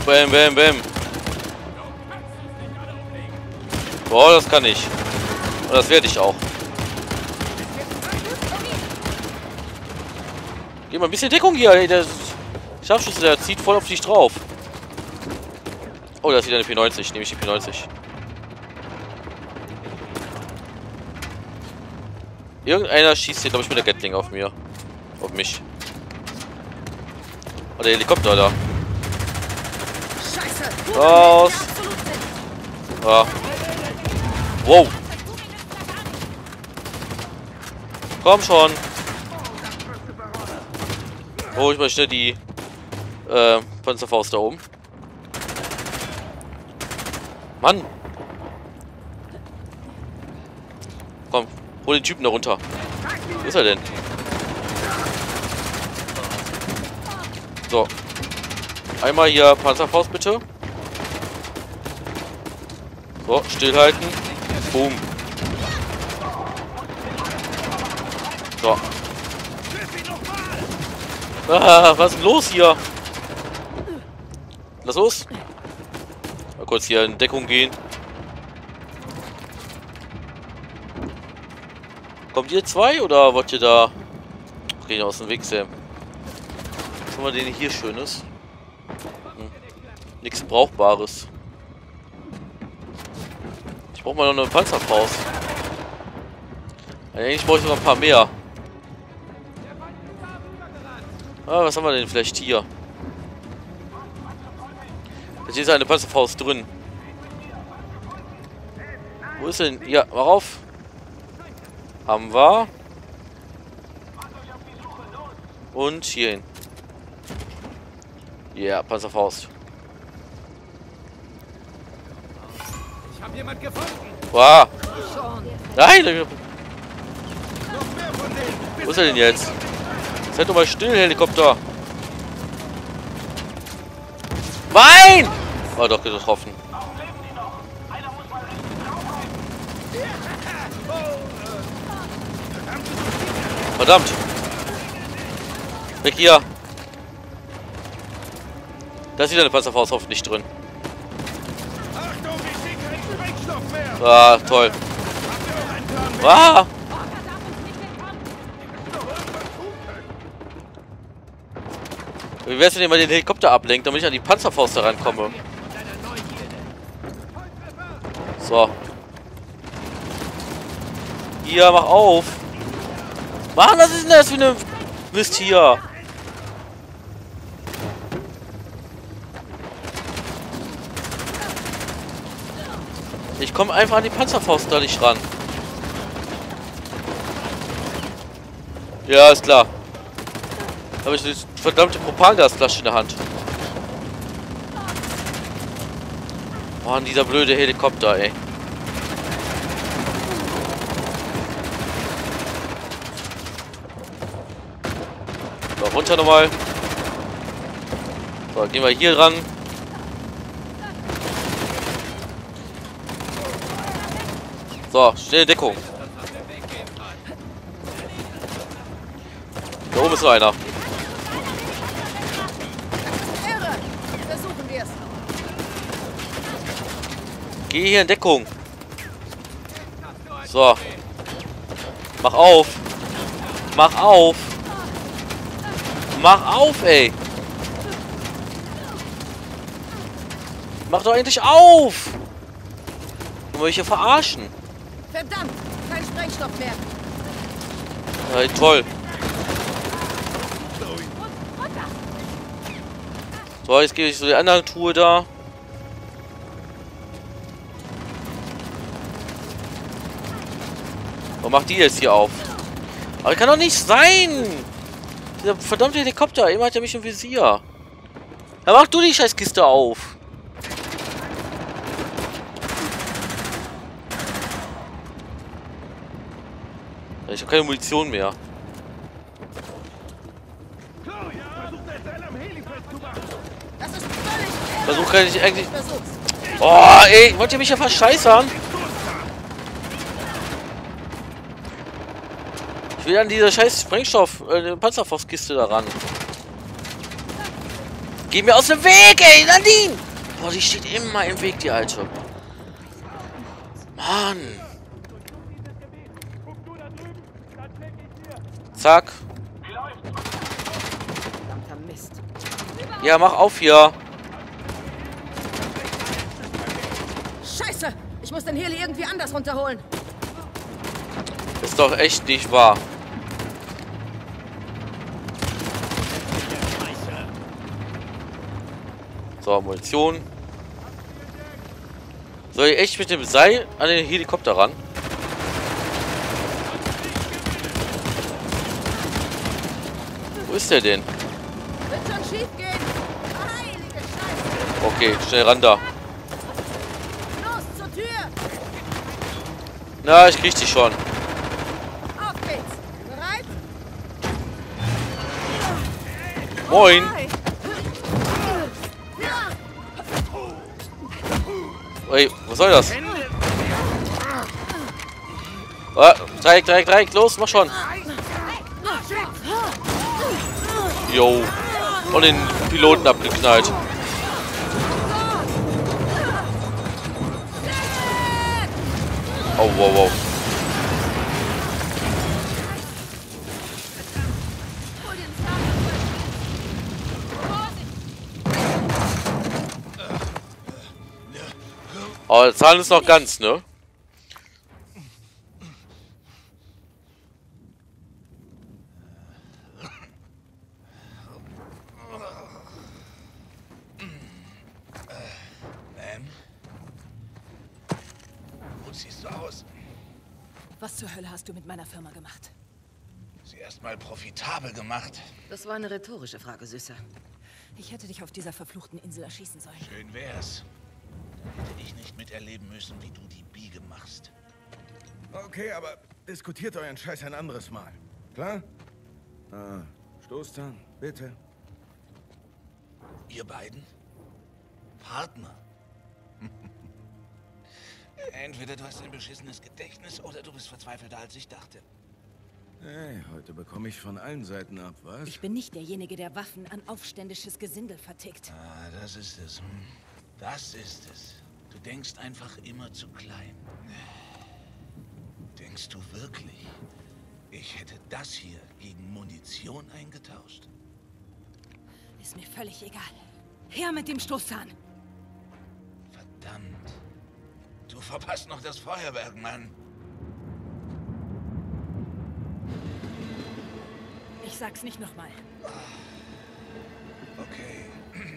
Bam, bam, bam. Boah, das kann ich. Und das werde ich auch. Geh mal ein bisschen Deckung hier, ey. Der Scharfschütze, der zieht voll auf dich drauf. Oh, da ist wieder eine P90. Nehme ich die P90. Irgendeiner schießt hier, glaube ich, mit der Gatling auf mir. Auf mich. Oh, der Helikopter da. Raus! Ah. Wow! Komm schon! Oh, ich möchte die Panzerfaust da oben. Mann! Komm, hol den Typen da runter. Wo ist er denn? So. Einmal hier Panzerfaust bitte. So, stillhalten. Boom. So. Ah, was ist denn los hier? Lass los. Mal kurz hier in Deckung gehen. Kommt ihr zwei oder wollt ihr da... Okay, aus dem Weg, Sam. Was haben wir denn hier Schönes? Nichts Brauchbares. Ich brauche mal noch eine Panzerfaust. Eigentlich brauche ich noch ein paar mehr. Ah, was haben wir denn vielleicht hier? Hier ist eine Panzerfaust drin. Wo ist denn? Ja, mach auf. Haben wir. Und hierhin. Ja, yeah, Panzerfaust. Ich hab jemand gefunden. Wow. Nein! Wo ist er denn jetzt? Seid doch mal still, Helikopter. Nein! War doch getroffen. Verdammt! Weg hier! Da ist wieder eine Panzerfaust hoffentlich drin. Ah, toll. Ah! Wie wär's, wenn ihr mal den Helikopter ablenkt, damit ich an die Panzerfaust da rankomme? So. Hier, mach auf! Mann, was ist denn das für eine Mist hier? Ich komme einfach an die Panzerfaust da nicht ran. Ja, ist klar. Da habe ich eine verdammte Propangasflasche in der Hand. Mann, dieser blöde Helikopter, ey. So, runter nochmal. So, gehen wir hier ran. So, schnelle Deckung. Da oben ist noch einer. Versuchen wir es. Geh hier in Deckung. So. Mach auf. Mach auf. Mach auf, ey. Mach doch endlich auf. Du willst mich hier verarschen. Verdammt, kein Sprengstoff mehr. Ja, toll. So, jetzt gehe ich zu der anderen Truhe da. Warum macht die jetzt hier auf? Aber das kann doch nicht sein! Dieser verdammte Helikopter, immer hat er mich im Visier. Ja, mach du die Scheißkiste auf! Ich habe keine Munition mehr. Das ist völlig Versuch kann ich eigentlich... Versuch's. Oh, ey, wollt ihr mich ja verscheißern? Ich will an dieser scheiß Sprengstoff, Panzerfaustkiste da ran. Geh mir aus dem Weg, ey, Nadine! Boah, die steht immer im Weg, die Alte. Mann. Zack. Verdammter Mist. Ja, mach auf hier. Scheiße! Ich muss den Heli irgendwie anders runterholen. Ist doch echt nicht wahr. So, Munition. Soll ich echt mit dem Seil an den Helikopter ran? Wo ist der denn? Wird schon schief gehen. Heilige Scheiße. Okay, schnell ran da. Los, zur Tür. Na, ich krieg die schon. Auf geht's. Bereit? Moin. Hi. Ey, was soll das? Dreieck, los, mach schon. Jo. Und den Piloten abgeknallt. Oh, wow. Oh, der Zahn ist noch ganz, ne? Gut siehst du aus. Was zur Hölle hast du mit meiner Firma gemacht? Sie erstmal profitabel gemacht. Das war eine rhetorische Frage, Süßer. Ich hätte dich auf dieser verfluchten Insel erschießen sollen. Schön wär's. Hätte ich nicht miterleben müssen, wie du die Biege machst. Okay, aber diskutiert euren Scheiß ein anderes Mal. Klar? Stoßzahn, bitte. Ihr beiden? Partner? Entweder du hast ein beschissenes Gedächtnis oder du bist verzweifelter, als ich dachte. Hey, heute bekomme ich von allen Seiten ab, was? Ich bin nicht derjenige, der Waffen an aufständisches Gesindel vertickt. Ah, das ist es. Das ist es. Du denkst einfach immer zu klein. Denkst du wirklich, ich hätte das hier gegen Munition eingetauscht? Ist mir völlig egal. Her mit dem Stoßzahn! Verdammt. Du verpasst noch das Feuerwerk, Mann. Ich sag's nicht nochmal. Okay.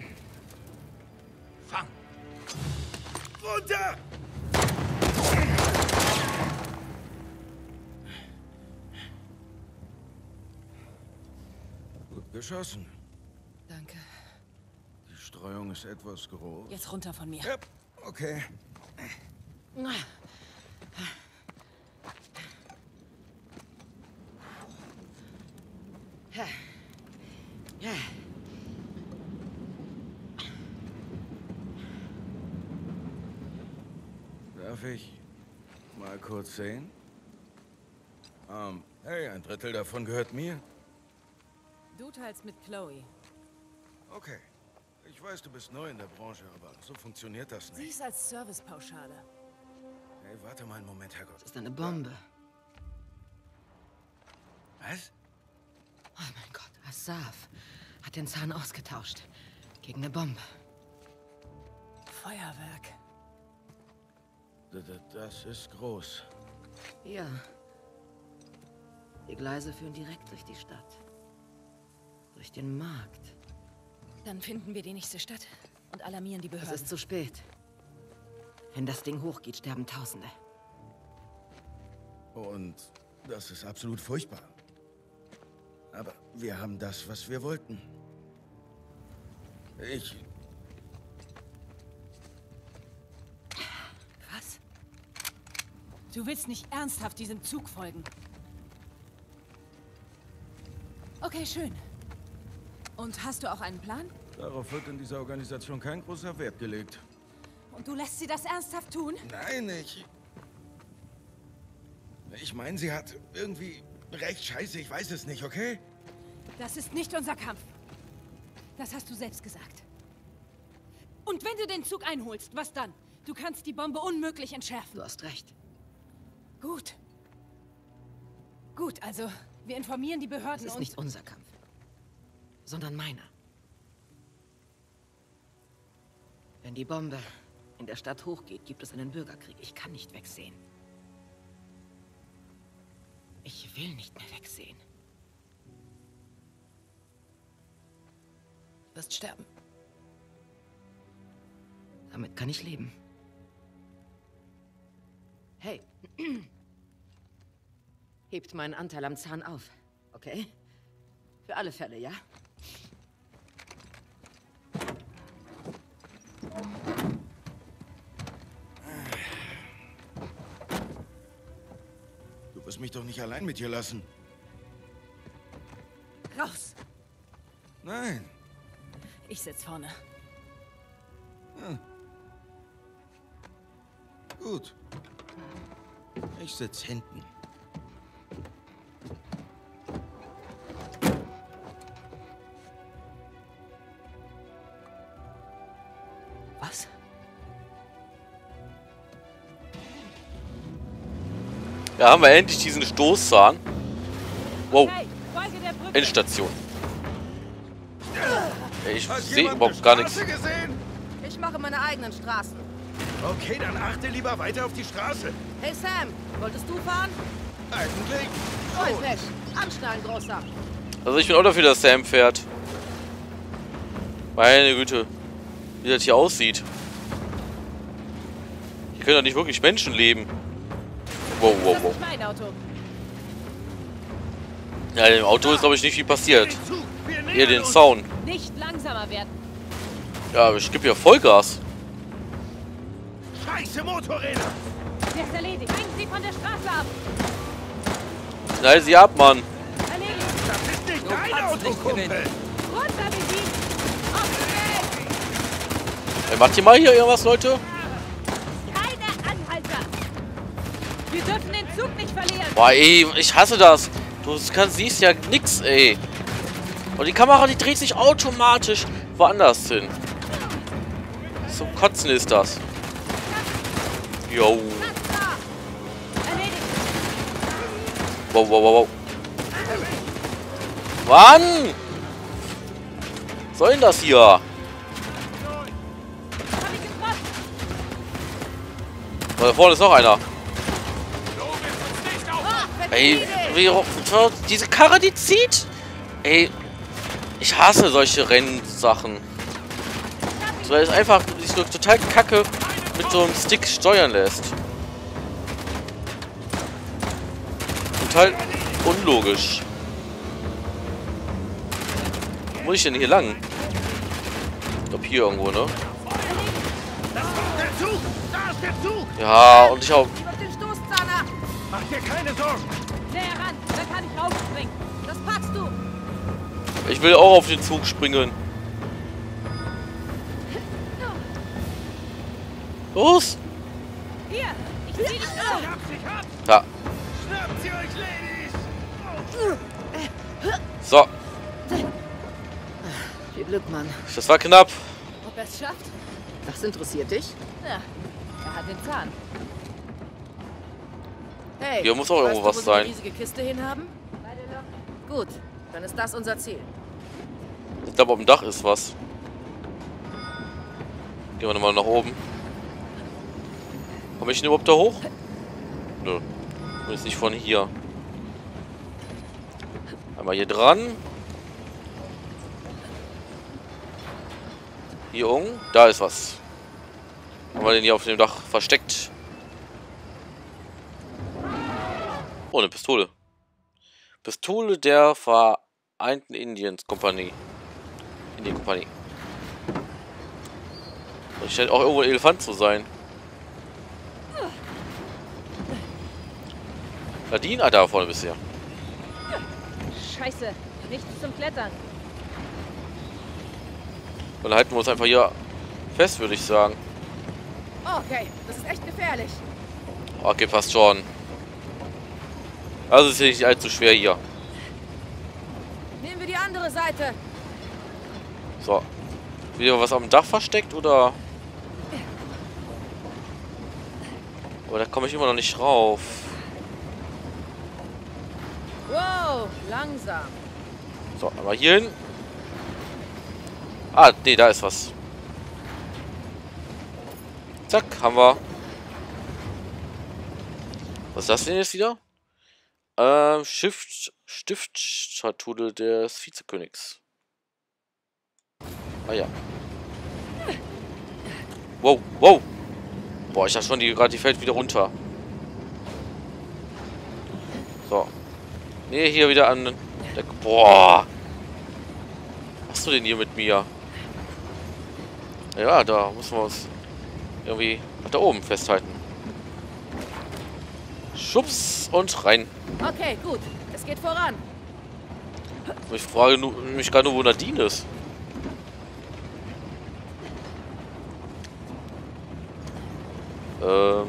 Fang! Runter! Gut geschossen. Danke. Die Streuung ist etwas groß. Jetzt runter von mir. Yep. Okay. Darf ich mal kurz sehen? Hey, ein Drittel davon gehört mir. Du teilst mit Chloe. Okay. Ich weiß, du bist neu in der Branche, aber so funktioniert das Sie nicht. ist als Servicepauschale. Hey, warte mal einen Moment, Herrgott. Das ist eine Bombe. Was? Oh mein Gott, Asaf hat den Zahn ausgetauscht. Gegen eine Bombe. Feuerwerk. Das ist groß. Ja. Die Gleise führen direkt durch die Stadt. Durch den Markt. Dann finden wir die nächste Stadt und alarmieren die Es Behörden. ist zu spät. Wenn das Ding hochgeht, sterben Tausende. Und das ist absolut furchtbar. Aber wir haben das, was wir wollten. Was? Du willst nicht ernsthaft diesem Zug folgen? Okay, schön. Und hast du auch einen Plan? Darauf wird in dieser Organisation kein großer Wert gelegt. Und du lässt sie das ernsthaft tun? Nein, ich meine, sie hat irgendwie recht. Scheiße, ich weiß es nicht, okay? Das ist nicht unser Kampf. Das hast du selbst gesagt. Und wenn du den Zug einholst, was dann? Du kannst die Bombe unmöglich entschärfen. Du hast recht. Gut. Gut, also, wir informieren die Behörden Das ist nicht unser Kampf, sondern meiner. Wenn die Bombe in der Stadt hochgeht, gibt es einen Bürgerkrieg. Ich kann nicht wegsehen. Ich will nicht mehr wegsehen. Du wirst sterben. Damit kann ich leben. Hey. Hebt meinen Anteil am Zahn auf, okay? Für alle Fälle, ja? Du wirst mich doch nicht allein mit hier lassen. Raus! Nein. Ich sitz vorne. Gut. Ich sitz hinten. Was? Ja, haben wir endlich diesen Stoßzahn. Wow, Hey, folge der Brücke! Endstation. Ey, ich Hat sehe jemand überhaupt eine gar nichts. Straße gesehen? Ich mache meine eigenen Straßen. Okay, dann achte lieber weiter auf die Straße. Hey Sam, wolltest du fahren? Eigentlich. Voll Pech. Anschnallen, Großer. Also ich bin auch dafür, dass Sam fährt. Meine Güte. Wie das hier aussieht. Hier können doch nicht wirklich Menschen leben. Wow, wow, Das wow. ist mein Auto. Ja, im Auto ist glaube ich nicht viel passiert. Sieh zu, wir nähern Eher den uns. Zaun. Nicht langsamer werden. Ja, aber ich gebe ja Vollgas. Scheiße Motorräder. Der ist erledigt. Bringen Sie von der Straße ab. Schnall sie ab, Mann. Erledigt. Das ist nicht dein Auto, Kumpel. Runter mit ihm. Auf den Weg. Ey, macht ihr mal hier irgendwas, Leute? Keine Anhalter. Wir dürfen den Zug nicht verlieren. Boah, ey, ich hasse das. Du siehst ja nix, ey. Und die Kamera, die dreht sich automatisch woanders hin. Zum Kotzen ist das. Yo. Erledigt. Wow, wow, wow, wow. Mann! Was soll denn das hier? Hab ich getroffen. Oh, da vorne ist noch einer. Oh, Ey, diese Karre, die zieht. Ey, ich hasse solche Rennsachen. Weil es einfach sich nur total kacke mit so einem Stick steuern lässt. Total unlogisch. Wo muss ich denn hier lang? Ich glaube hier irgendwo, ne? Der Zug. Da ist der Zug. Ja, und ich auch. Auf den Stoßzahn ab. Mach dir keine Sorgen. Näher ran. Dann kann ich rausspringen. Das packst du. Ich will auch auf den Zug springen. Los! Hier. Ich zieh dich auf. Hab sich ab. Da. Schnappt sie euch, Ladies. So. Viel Glück, Mann. Das war knapp. Ob er es schafft? Das interessiert dich? Ja. Er hat den Zahn. Hey, Hier muss auch irgendwo weißt du, was wo sie sein. die riesige Kiste hinhaben? Gut, dann ist das unser Ziel. Ich glaube, auf dem Dach ist was. Gehen wir nochmal nach oben. Komme ich denn überhaupt da hoch? Nö. Ist nicht von hier. Einmal hier dran. Hier unten. Da ist was. Haben wir den hier auf dem Dach versteckt? Oh, eine Pistole. Pistole der Vereinten Indien-Kompanie. Indien-Kompanie. Und scheint auch irgendwo ein Elefant zu sein. Nadine? Ah, da vorne bist du ja. Scheiße. Nichts zum Klettern. Dann halten wir uns einfach hier fest, würde ich sagen. Okay, das ist echt gefährlich. Okay, passt schon. Also ist ja nicht allzu schwer hier. Nehmen wir die andere Seite. So. Wieder was am Dach versteckt, oder? Aber da komme ich immer noch nicht rauf. Wow, langsam. So, aber hier hin. Ah, nee, da ist was. Zack, haben wir. Was ist das denn jetzt wieder? Stiftschatulle des Vizekönigs. Ah ja. Wow, wow. Boah, ich dachte schon, die fällt wieder runter. So. Nee, hier wieder an der... Boah. Was machst du denn hier mit mir? Ja, da müssen wir uns irgendwie da oben festhalten. Schubs und rein. Okay, gut. Es geht voran. Ich frage mich gerade nur, wo Nadine ist. Wo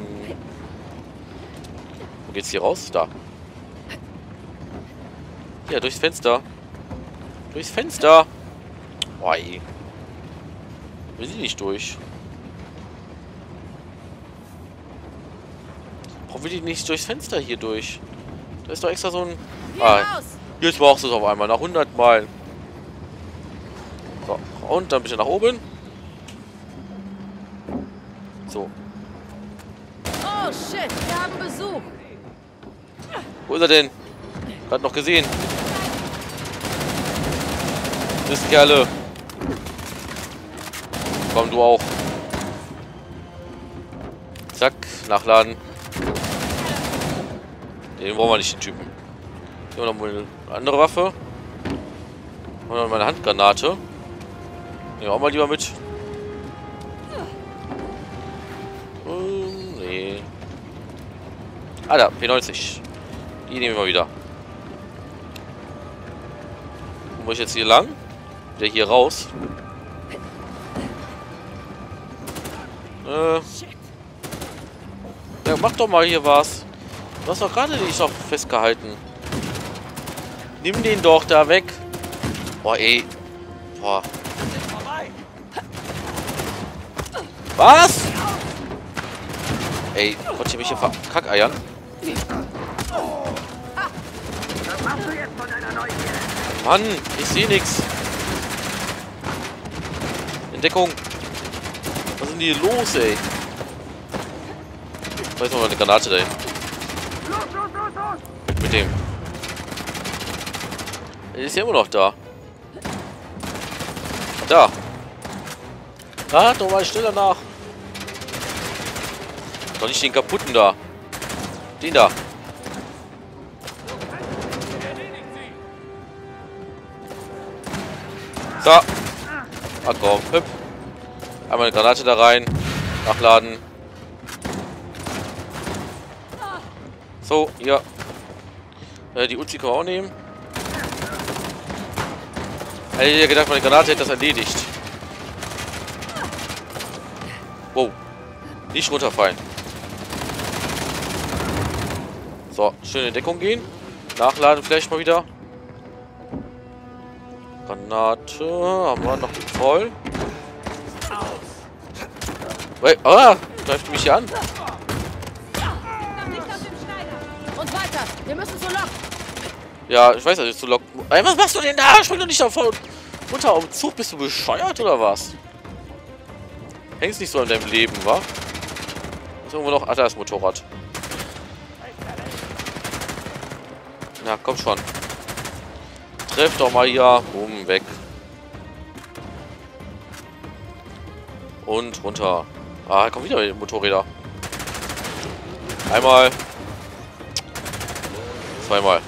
geht's hier raus? Da. Ja, durchs Fenster. Durchs Fenster. Boah, ey. Will sie nicht durch. Warum will die nicht durchs Fenster hier durch? Da ist doch extra so ein... Ah, jetzt brauchst du es auf einmal. Nach 100 Mal. So, und dann bitte nach oben. So. Oh shit, wir haben Besuch. Wo ist er denn? Gerade noch gesehen. Das Kerle. Komm, du auch. Zack, nachladen. Den brauchen wir nicht, den Typen. Hier haben wir noch eine andere Waffe. Und dann meine Handgranate. Nehmen wir auch mal lieber mit. Nee. Ah, da, P90. Die nehmen wir wieder. Wo muss ich jetzt hier lang? Wieder hier raus. Ja, mach doch mal hier was. Du hast doch gerade dich noch festgehalten. Nimm den doch da weg. Boah, ey. Boah. Was? Ey, wollt ihr mich hier verkackeiern? Mann, ich sehe nichts. Entdeckung. Was ist denn hier los, ey? Da ist noch eine Granate dahin. Mit dem. Der ist ja immer noch da. Da. Ah, doch mal schneller nach. Doch nicht den kaputten da. Den da. So. Ah komm, hüpp. Einmal eine Granate da rein. Nachladen. So, ja. Die Uzi können wir auch nehmen. Hätte ich ja gedacht, meine Granate hätte das erledigt. Wow. Nicht runterfallen. So, schön in Deckung gehen. Nachladen vielleicht mal wieder. Granate. Haben wir noch voll. Wait, ah! Greift mich hier an. Und weiter. Wir müssen zur Lok. Ja, ich weiß, dass ich zu Lok... Ey, was machst du denn da? Spring doch nicht davon. Runter auf den Zug. Bist du bescheuert oder was? Hängst nicht so an deinem Leben, wa? Ist irgendwo noch... Ach, da ist Motorrad. Na, komm schon. Treff doch mal hier. Boom, weg. Und runter. Ah, kommt wieder mit den Motorräder. Einmal. Zweimal.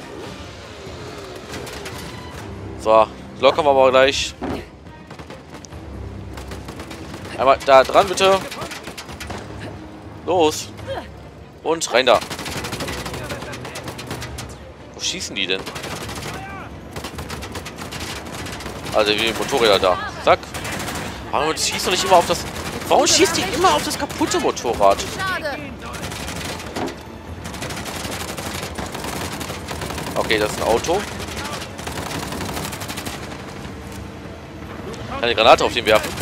So, lockern wir mal gleich. Einmal da dran, bitte. Los. Und rein da. Wo schießen die denn? Also wie Motorräder da. Zack. Warum schießt doch nicht immer auf das... Warum schießt die immer auf das kaputte Motorrad? Schade. Okay, das ist ein Auto. Eine Granate auf den werfen.